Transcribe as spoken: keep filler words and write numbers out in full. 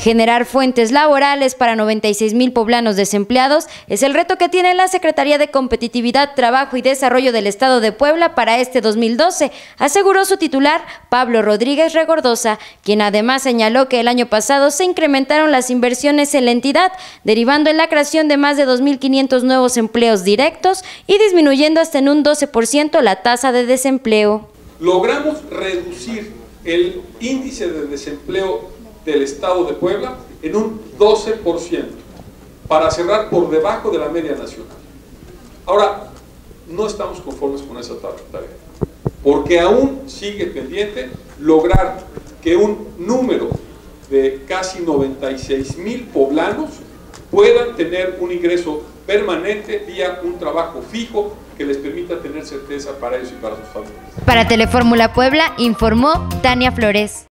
Generar fuentes laborales para noventa y seis mil poblanos desempleados es el reto que tiene la Secretaría de Competitividad, Trabajo y Desarrollo del Estado de Puebla para este dos mil doce, aseguró su titular, Pablo Rodríguez Regordosa, quien además señaló que el año pasado se incrementaron las inversiones en la entidad, derivando en la creación de más de dos mil quinientos nuevos empleos directos y disminuyendo hasta en un doce por ciento la tasa de desempleo. Logramos reducir el índice de desempleo del Estado de Puebla en un doce por ciento, para cerrar por debajo de la media nacional. Ahora, no estamos conformes con esa tarea, porque aún sigue pendiente lograr que un número de casi noventa y seis mil poblanos puedan tener un ingreso permanente vía un trabajo fijo que les permita tener certeza para ellos y para sus familias. Para Telefórmula Puebla, informó Tania Flores.